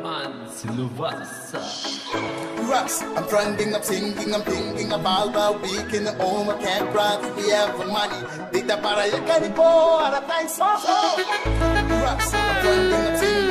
man, Silvassa. Rocks, I'm trending, I'm singing, I'm thinking about the week in the home, I can't run, we have money. Dita para ya caripo, ara thanks so. Rocks, I'm trending, I'm singing.